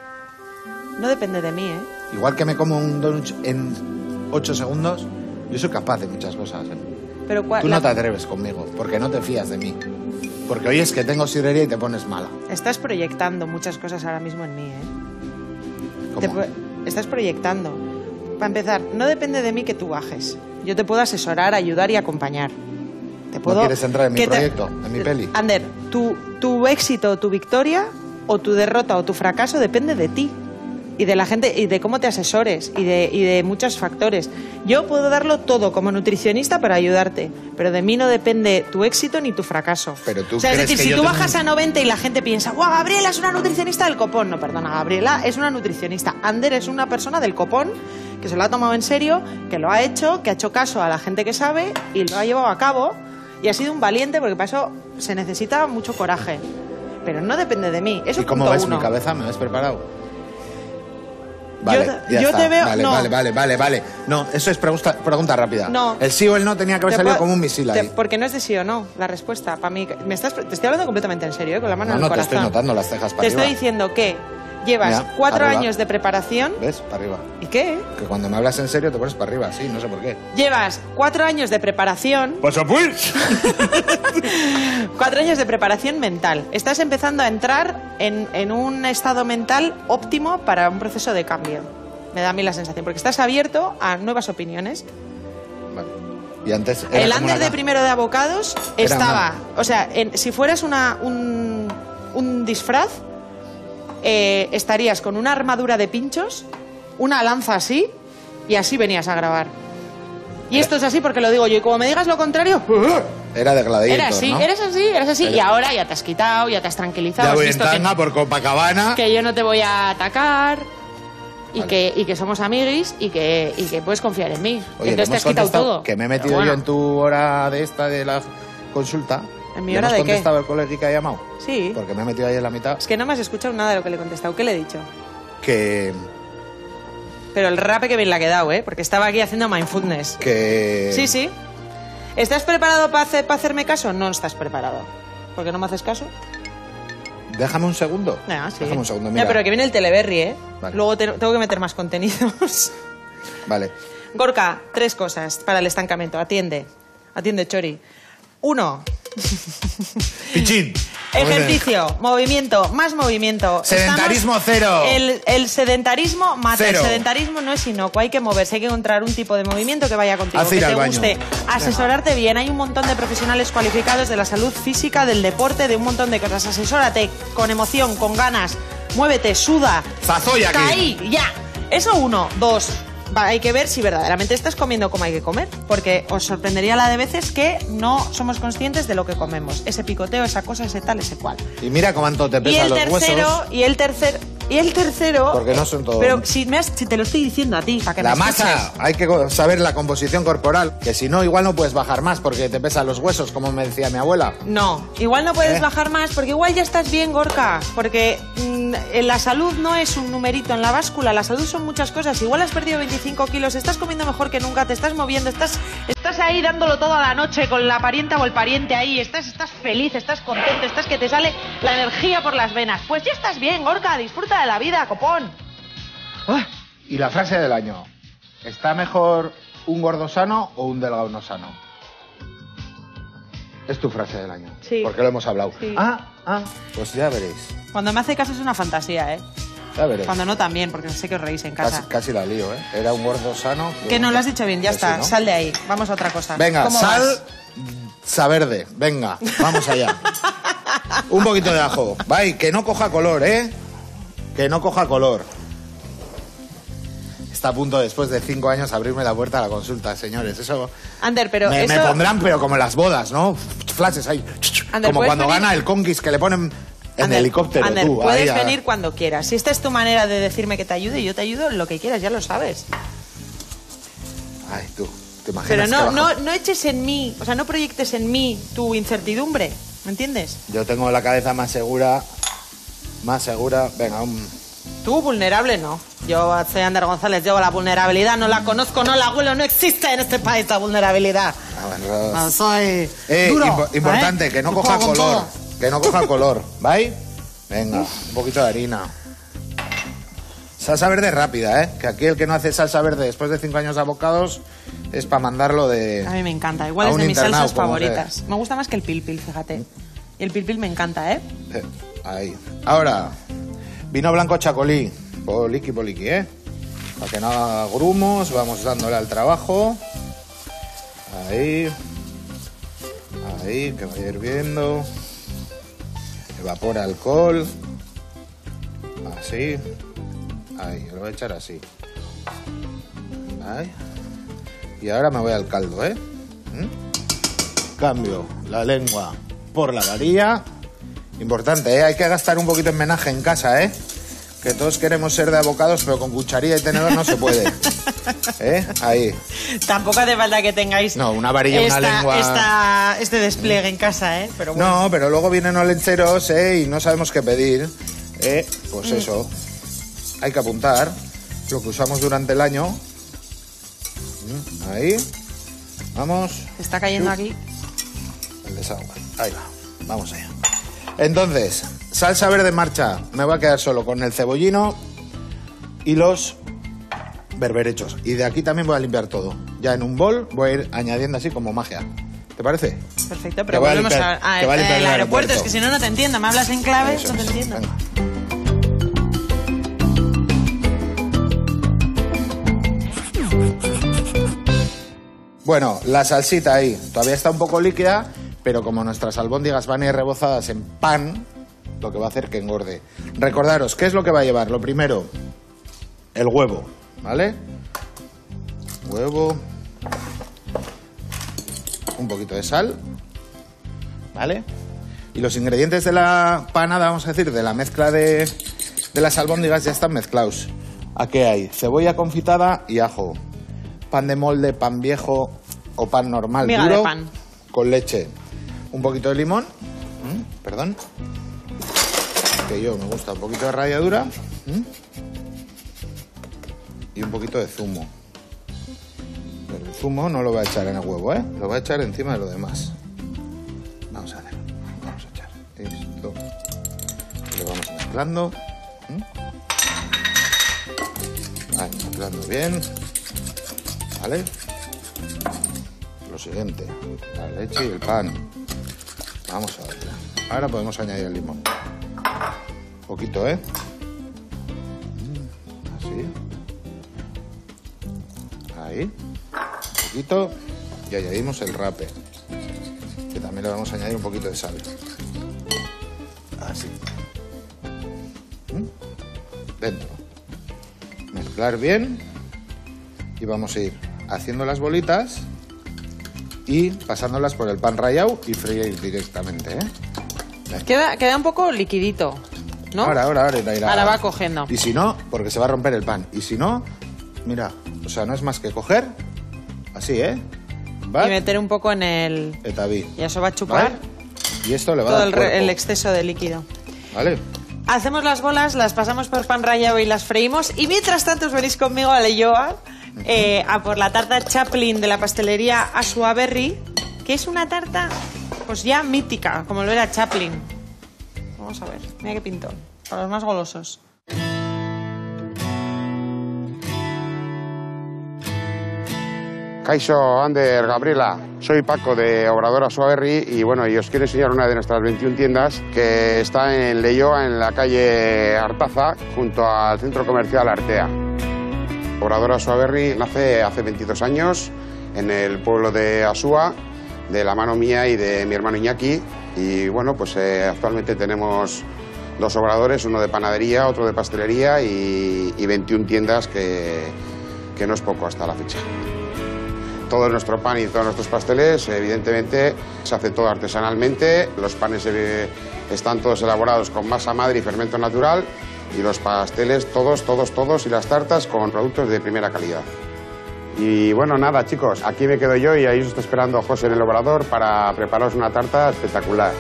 No depende de mí, ¿eh? Igual que me como un donut en 8 segundos, yo soy capaz de muchas cosas, ¿eh? Pero Tú no te atreves conmigo, porque no te fías de mí. Porque oyes que tengo sidrería y te pones mala. Estás proyectando muchas cosas ahora mismo en mí, ¿eh? ¿Cómo? Estás proyectando. Para empezar, no depende de mí que tú bajes. Yo te puedo asesorar, ayudar y acompañar. ¿No quieres entrar en mi proyecto, en mi peli? Ander, tu éxito o tu victoria, o tu derrota o tu fracaso depende de ti. Y de la gente, y de cómo te asesores, y de muchos factores. Yo puedo darlo todo como nutricionista para ayudarte, pero de mí no depende tu éxito ni tu fracaso. Pero tú, o sea, es decir, que si tú bajas a 90 y la gente piensa, ¡guau, Gabriela es una nutricionista del copón! No, perdona, Gabriela es una nutricionista. Ander es una persona del copón que se lo ha tomado en serio, que lo ha hecho, que ha hecho caso a la gente que sabe y lo ha llevado a cabo, y ha sido un valiente, porque para eso se necesita mucho coraje. Pero no depende de mí. Eso. ¿Y cómo ves mi cabeza? ¿Me ves preparado? Vale, yo te veo... Vale. No, eso es pregunta rápida. No. El sí o el no tenía que haber salido como un misil ahí. Porque no es de sí o no la respuesta. Para mí, te estoy hablando completamente en serio, con la mano en el corazón. No, te estoy notando las cejas para arriba. Te estoy diciendo que llevas 4 años de preparación. ¿Ves? Para arriba. ¿Y qué? Que cuando me hablas en serio te pones para arriba, sí, no sé por qué. Llevas 4 años de preparación. ¡Pasa pues! 4 años de preparación mental. Estás empezando a entrar en un estado mental óptimo para un proceso de cambio. Me da a mí la sensación, porque estás abierto a nuevas opiniones. Vale. Y antes el Ander de primero de abocados estaba... O sea, si fueras un disfraz, estarías con una armadura de pinchos, una lanza así, y así venías a grabar. Y esto es así porque lo digo yo, y como me digas lo contrario... Era de Gladiator, Era así, ¿no? eres así. Y ahora ya te has quitado, ya te has tranquilizado. Ya voy en tanga por Copacabana. Que yo no te voy a atacar... Y, vale. que somos amiguis y que puedes confiar en mí. Oye, entonces te has quitado todo. Que me he metido yo en tu hora de la consulta. ¿En mi hora de qué? ¿Le hemos contestado el colegio que ha llamado? Sí. Porque me he metido ahí en la mitad. Es que no me has escuchado nada de lo que le he contestado. ¿Qué le he dicho? Que... Pero el rape que bien le ha quedado, ¿eh? Porque estaba aquí haciendo mindfulness. Que... Sí. ¿Estás preparado para hacerme caso? No estás preparado. ¿Por qué no me haces caso? Déjame un segundo. Sí. Déjame un segundo, mira. No, pero que viene el Teleberry, ¿eh? Vale. Luego tengo que meter más contenidos. Vale. Gorka, 3 cosas para el estancamiento. Atiende, Chori. 1. Pichín. Ejercicio, movimiento, más movimiento. Sedentarismo cero. El sedentarismo mata. Cero. El sedentarismo no es inocuo, hay que moverse, hay que encontrar un tipo de movimiento que vaya contigo, Hacer que te al guste, baño. asesorarte bien. Hay un montón de profesionales cualificados de la salud física, del deporte, de un montón de cosas. Asesórate con emoción, con ganas, muévete, suda. Zazoya aquí. Caí, ya. Eso 1. 2. hay que ver si verdaderamente estás comiendo como hay que comer, porque os sorprendería la de veces que no somos conscientes de lo que comemos. Ese picoteo, esa cosa, ese tal, ese cual. Y mira cuánto te pesan los huesos. Y el tercero... Porque no son todos. Pero si te lo estoy diciendo a ti, para que la me escuches. masa, hay que saber la composición corporal, que si no, igual no puedes bajar más porque te pesan los huesos, como me decía mi abuela. No, igual no puedes bajar más porque igual ya estás bien, Gorka. Porque la salud no es un numerito en la báscula, la salud son muchas cosas. Igual has perdido 25 kilos, estás comiendo mejor que nunca, te estás moviendo, estás ahí dándolo toda la noche con la parienta o el pariente ahí, estás feliz, estás contento, estás que te sale la energía por las venas. Pues ya estás bien, Gorka, disfruta de la vida, copón. Y la frase del año: ¿está mejor un gordo sano o un delgado no sano? Es tu frase del año. Sí. Porque lo hemos hablado. Sí. Pues ya veréis. Cuando me hace caso es una fantasía, ¿eh? Ya veréis. Cuando no también, porque sé que os reís en casa. Casi la lío, ¿eh? Era un gordo sano. Que no lo has dicho bien, ya está. Sí, ¿no? Sal de ahí. Vamos a otra cosa. Venga, ¿Cómo sal, vas? verde. Venga, vamos allá. Un poquito de ajo. Vaya, que no coja color, ¿eh? Que no coja color. Está a punto, después de 5 años, abrirme la puerta a la consulta, señores. Eso Ander, pero me pondrán, pero como en las bodas, ¿no? Flashes ahí. Ander, como cuando venir? gana el Conquist, que le ponen en Ander, helicóptero. Ander, tú, puedes ahí, venir cuando quieras. Si esta es tu manera de decirme que te ayude, yo te ayudo en lo que quieras, ya lo sabes. Ay, tú, ¿te imaginas? Pero no eches en mí, o sea, no proyectes en mí tu incertidumbre, ¿me entiendes? Yo tengo la cabeza más segura. Venga, Tú vulnerable no. Yo soy Ander González, yo la vulnerabilidad no la conozco, no la huelo, no existe en este país la vulnerabilidad. bueno, No, soy duro. Importante, que no coja Con color. todo. Que no coja color, ¿vale? Venga, un poquito de harina. Salsa verde rápida, ¿eh? Que aquí el que no hace salsa verde después de 5 años de abocados es para mandarlo de... A mí me encanta, igual a es un de mis internado, salsas como favoritas. Me gusta más que el pilpil, fíjate. Y el pilpil me encanta, ¿eh? Ahí. Ahora, vino blanco chacolí. Poliqui, ¿eh? Para que no haga grumos, vamos dándole al trabajo. Ahí, que vaya hirviendo. Evapora alcohol. Así. Ahí, lo voy a echar así. Ahí. Y ahora me voy al caldo, ¿eh? Cambio la lengua por la varilla. Importante, ¿eh? Hay que gastar un poquito en menaje en casa, ¿eh? Que todos queremos ser de abocados, pero con cucharilla y tenedor no se puede. Ahí. Tampoco hace falta que tengáis... No, una varilla, una lengua... Este despliegue en casa, ¿eh? Pero bueno. No, pero luego vienen olencheros, y no sabemos qué pedir. Pues eso. Hay que apuntar lo que usamos durante el año. Ahí. Vamos. Se está cayendo aquí. El desagüe. Ahí va. Vamos allá. Entonces, salsa verde en marcha. Me voy a quedar solo con el cebollino y los berberechos. Y de aquí también voy a limpiar todo. Ya en un bol voy a ir añadiendo así como magia. ¿Te parece? Perfecto, pero volvemos al aeropuerto. Es que si no, no te entiendo. Me hablas en clave, Eso no te es. entiendo. Venga. Bueno, la salsita ahí. Todavía está un poco líquida, pero como nuestras albóndigas van a ir rebozadas en pan, lo que va a hacer que engorde. Recordaros, ¿qué es lo que va a llevar? Lo primero, el huevo, ¿vale? Huevo. Un poquito de sal, ¿vale? Y los ingredientes de la panada, vamos a decir, de la mezcla de las albóndigas ya están mezclados. ¿A qué hay? Cebolla confitada y ajo. Pan de molde, pan viejo o pan normal, Miga duro, de pan. con leche. Un poquito de limón, perdón, que yo me gusta un poquito de ralladura, y un poquito de zumo. Pero el zumo no lo voy a echar en el huevo, lo voy a echar encima de lo demás. Vamos a ver, vamos a echar esto, y lo vamos mezclando. Ahí, mezclando bien, ¿vale? Lo siguiente, la leche y el pan. Vamos a ver. Ahora podemos añadir el limón. Poquito, ¿eh? Así. Ahí. Un poquito. Y añadimos el rape. Que también le vamos a añadir un poquito de sal. Así. Dentro. Mezclar bien. y vamos a ir haciendo las bolitas y pasándolas por el pan rallado y freír directamente, Queda un poco liquidito, ¿no? Ahora Ahora va cogiendo. Y si no, porque se va a romper el pan. Y si no, mira, o sea, no es más que coger, así, Y meter un poco en el... Etabí. Y eso va a chupar. ¿Vale? Y esto le va todo a dar el exceso de líquido. ¿Vale? Hacemos las bolas, las pasamos por pan rallado y las freímos. Y mientras tanto os venís conmigo a Leioa a por la tarta Chaplin de la pastelería Asua Berry, que es una tarta pues ya mítica, como lo era Chaplin. Vamos a ver, mira qué pintón, para los más golosos. Kaixo, Ander, Gabriela, soy Paco de Obrador Asua Berry y bueno, y os quiero enseñar una de nuestras 21 tiendas que está en Leioa, en la calle Artaza, junto al centro comercial Artea. Obrador Asua Berry nace hace 22 años en el pueblo de Asúa, de la mano mía y de mi hermano Iñaki, y bueno, pues actualmente tenemos 2 obradores, uno de panadería, otro de pastelería y 21 tiendas que no es poco hasta la fecha. Todo nuestro pan y todos nuestros pasteles, evidentemente, se hace todo artesanalmente. Los panes están todos elaborados con masa madre y fermento natural. Y los pasteles, todos, y las tartas con productos de primera calidad. Y bueno, nada, chicos, aquí me quedo yo y ahí os está esperando José en el Obrador para prepararos una tarta espectacular.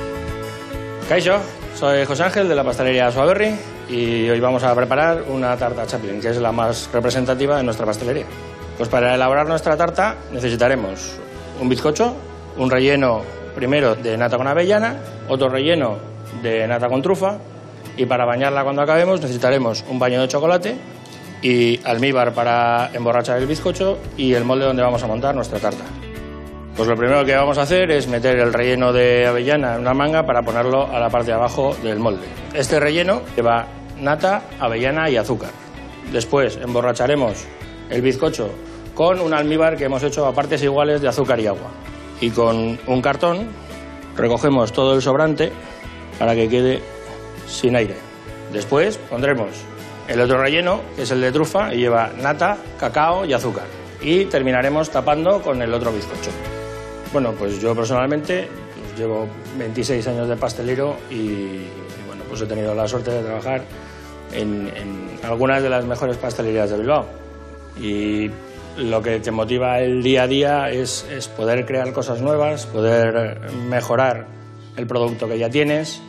Kaixo, soy José Ángel de la pastelería Asua Berry y hoy vamos a preparar una tarta Chaplin, que es la más representativa de nuestra pastelería. Pues para elaborar nuestra tarta necesitaremos un bizcocho, un relleno primero de nata con avellana, otro relleno de nata con trufa y para bañarla cuando acabemos necesitaremos un baño de chocolate y almíbar para emborrachar el bizcocho y el molde donde vamos a montar nuestra tarta. Pues lo primero que vamos a hacer es meter el relleno de avellana en una manga para ponerlo a la parte de abajo del molde. Este relleno lleva nata, avellana y azúcar. Después emborracharemos el bizcocho con un almíbar que hemos hecho a partes iguales de azúcar y agua. Y con un cartón recogemos todo el sobrante para que quede sin aire. Después pondremos el otro relleno, que es el de trufa, y lleva nata, cacao y azúcar. Y terminaremos tapando con el otro bizcocho. Bueno, pues yo personalmente pues llevo 26 años de pastelero y bueno, pues he tenido la suerte de trabajar en algunas de las mejores pastelerías de Bilbao. Y lo que te motiva el día a día es poder crear cosas nuevas, poder mejorar el producto que ya tienes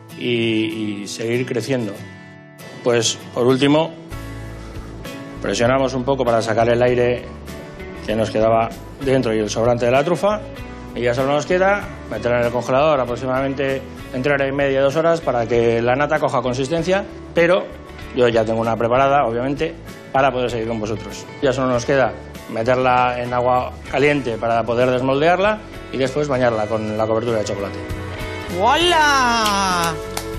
y seguir creciendo. Pues por último, presionamos un poco para sacar el aire que nos quedaba dentro y el sobrante de la trufa y ya solo nos queda meterla en el congelador aproximadamente entre hora y media, 2 horas para que la nata coja consistencia, pero yo ya tengo una preparada, obviamente, para poder seguir con vosotros. Ya solo nos queda meterla en agua caliente para poder desmoldearla y después bañarla con la cobertura de chocolate. ¡Hola!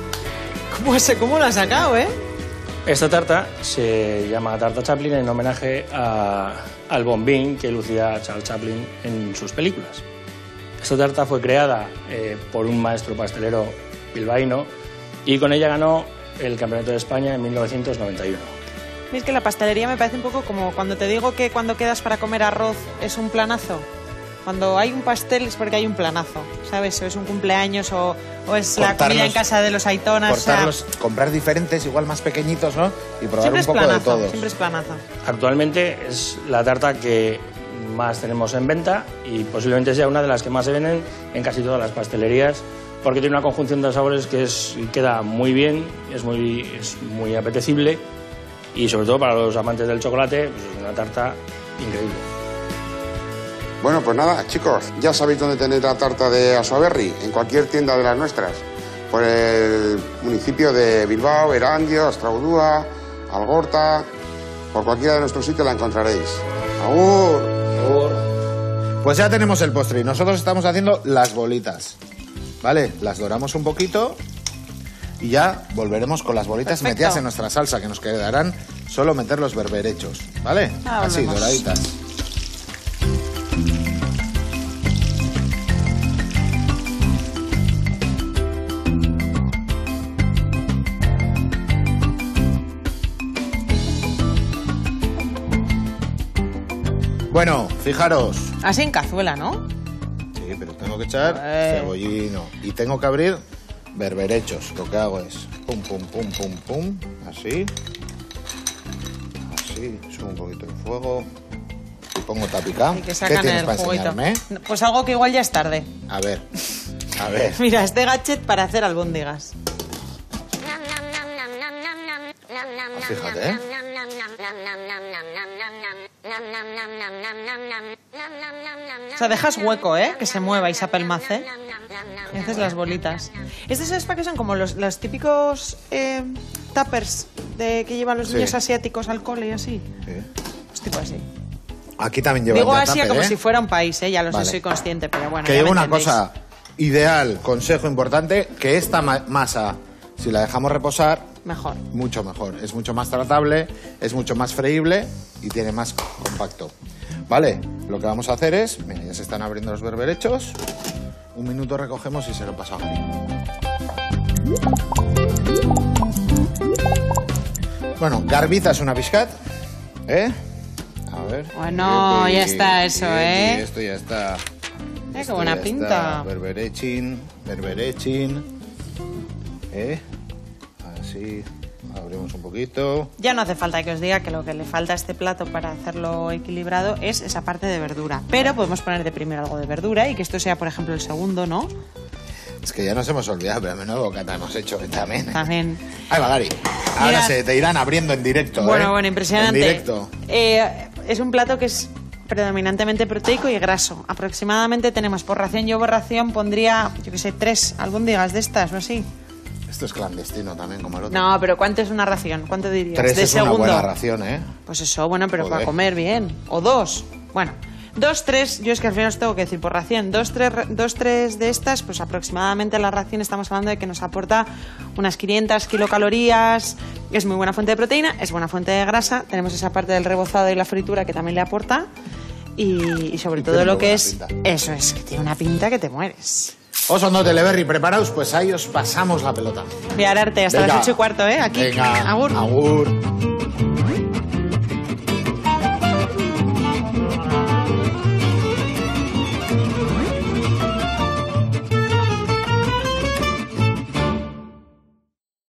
¿Cómo lo has sacado, Esta tarta se llama tarta Chaplin en homenaje al bombín que lucía Charles Chaplin en sus películas. Esta tarta fue creada por un maestro pastelero bilbaíno y con ella ganó el Campeonato de España en 1991. Es que la pastelería me parece un poco como cuando te digo que cuando quedas para comer arroz es un planazo. Cuando hay un pastel es porque hay un planazo, ¿sabes? O es un cumpleaños o es la comida en casa de los aitonas. Cortarlos, comprar diferentes, igual más pequeñitos, ¿no? Y probar un poco planazo, de todo. Siempre es planazo. Actualmente es la tarta que más tenemos en venta y posiblemente sea una de las que más se venden en casi todas las pastelerías porque tiene una conjunción de sabores que queda muy bien, es muy apetecible y sobre todo para los amantes del chocolate pues es una tarta increíble. Bueno, pues nada, chicos, ya sabéis dónde tenéis la tarta de Asua Berry, en cualquier tienda de las nuestras, por el municipio de Bilbao, Erandio, Astraudúa, Algorta, por cualquiera de nuestros sitios la encontraréis. ¡Agur! Pues ya tenemos el postre y nosotros estamos haciendo las bolitas, ¿vale? Las doramos un poquito y ya volveremos con las bolitas Perfecto. metidas en nuestra salsa, que nos quedarán solo meter los berberechos, ¿vale? Así, volvemos. doraditas. Bueno, fijaros. Así en cazuela, ¿no? Sí, pero tengo que echar cebollino. Y tengo que abrir berberechos. Lo que hago es pum, pum, pum, pum, pum. Así. Así. Subo un poquito el fuego. Y pongo tapica. Y que ¿Qué sacan tienes el para juguito. enseñarme? Pues algo que igual ya es tarde. A ver. A ver. Mira, este gadget para hacer albóndigas. Fíjate, ¿eh? O sea, dejas hueco, ¿eh? Que se mueva y se apelmace. Y haces las bolitas. ¿Estos sabes para qué son? Como los típicos tuppers que llevan los niños asiáticos al cole y así. Sí. Pues tipo así. Aquí también lleva Digo el Asia tupper, como ¿eh? si fuera un país, ¿eh? Ya lo sé, Vale. soy consciente, pero bueno. Que ya lleva me una entendéis. cosa ideal, consejo importante, que esta masa, si la dejamos reposar, Mejor. mucho mejor. Es mucho más tratable, es mucho más freíble y tiene más compacto. Vale, lo que vamos a hacer es, mira, ya se están abriendo los berberechos. Un minuto recogemos y se lo pasa a Gary. Bueno, garbizas una pizcat, ¿eh? A ver. Bueno, ya está eso, ¿eh? Esto ya está. Qué Esto buena ya pinta. está. Berberechin. Así, abrimos un poquito. Ya no hace falta que os diga que lo que le falta a este plato para hacerlo equilibrado es esa parte de verdura. Pero podemos poner de primero algo de verdura y que esto sea, por ejemplo, el segundo, ¿no? Es que ya nos hemos olvidado, pero menudo bocata hemos hecho también. También. Ahí va, Gary. Ahora Mirad. se te irán abriendo en directo, Bueno, impresionante. En directo. Es un plato que es predominantemente proteico y graso. Aproximadamente tenemos por ración, yo por ración pondría, yo qué sé, 3 albóndigas de estas o así. Esto es clandestino también, como el otro. No, pero ¿cuánto es una ración? ¿Cuánto dirías? 3 de es segundo. una buena ración, ¿eh? Pues eso, bueno, pero Joder. para comer bien. O 2. Bueno, 2, 3, yo es que al final os tengo que decir por ración. 2, 3 de estas, pues aproximadamente la ración estamos hablando de que nos aporta unas 500 kilocalorías. Es muy buena fuente de proteína, es buena fuente de grasa. Tenemos esa parte del rebozado y la fritura que también le aporta. Y sobre Y todo tiene lo muy que buena es... pinta. Eso es, que tiene una pinta que te mueres. Osondo Teleberry, preparaos, pues ahí os pasamos la pelota. Voy a arte hasta Venga. las 8:15, ¿eh? Aquí. Venga, Agur. agur.